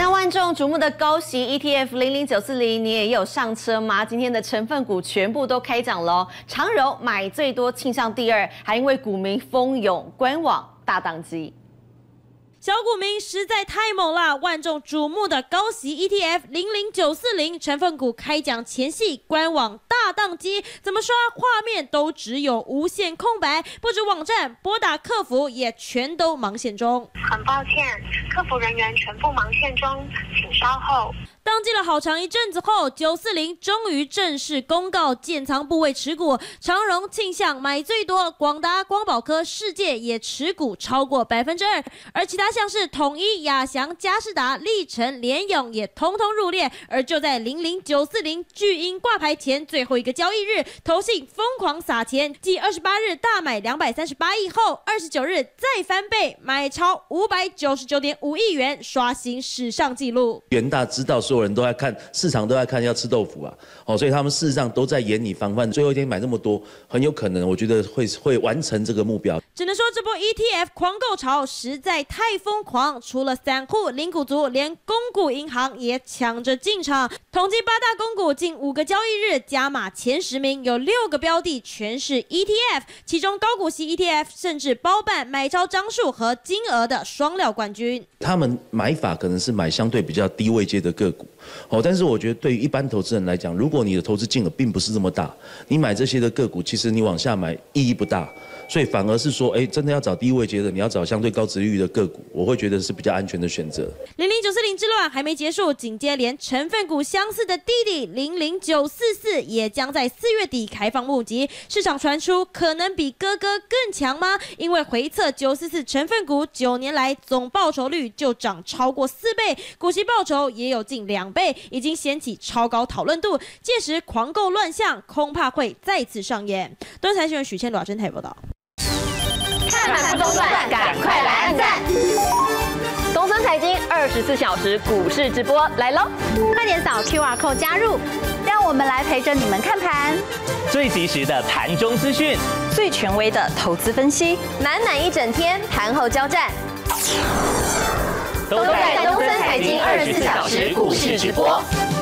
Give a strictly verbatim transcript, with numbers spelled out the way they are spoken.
那万众瞩目的高息 E T F 零零九四零，你也有上车吗？今天的成分股全部都开涨喽，长荣买最多，庆上第二，还因为股民蜂拥官网大当机。 小股民实在太猛了！万众瞩目的高息 E T F 零零九四零成分股开奖前夕，官网大宕机，怎么刷画面都只有无限空白，不止网站拨打客服也全都忙线中。 很抱歉，客服人员全部忙线中，请稍后。 当机了好长一阵子后，九四零终于正式公告建仓部位持股，长荣、庆向买最多，广达、光宝科、世界也持股超过百分之二，而其他像是统一、亚翔、佳士达、力成、联咏也通通入列。而就在零零九四零巨婴挂牌前最后一个交易日，投信疯狂撒钱，继二十八日大买两百三十八亿后，二十九日再翻倍，买超五百九十九点五亿元，刷新史上纪录。 元大知道。 所有人都在看，市场都在看，要吃豆腐啊！哦，所以他们事实上都在演你防范，最后一天买那么多，很有可能，我觉得会会完成这个目标。 只能说这波 E T F 狂购潮实在太疯狂，除了散户、零股族，连公股银行也抢着进场。统计八大公股近五个交易日加码前十名，有六个标的全是 E T F， 其中高股息 E T F 甚至包办买超张数和金额的双料冠军。 他们买法可能是买相对比较低位阶的个股。 哦，但是我觉得对于一般投资人来讲，如果你的投资金额并不是这么大，你买这些的个股，其实你往下买意义不大，所以反而是说，哎，真的要找低位阶的，你要找相对高殖利率的个股，我会觉得是比较安全的选择。 零零九四零之乱还没结束，紧接连成分股相似的弟弟零零九四四也将在四月底开放募集，市场传出可能比哥哥更强吗？因为回测九四四成分股九年来总报酬率就涨超过四倍，股息报酬也有近两倍。 已经掀起超高讨论度，届时狂购乱象恐怕会再次上演。东财新闻许千罗真台报道。 看盘不中断，赶快来按赞！东森财经二十四小时股市直播来喽！ 快点扫 Q R code 加入，让我们来陪着你们看盘。 最及时的盘中资讯， 最权威的投资分析，满满一整天盘后交战。 都在东森财经二十四小时股市直播。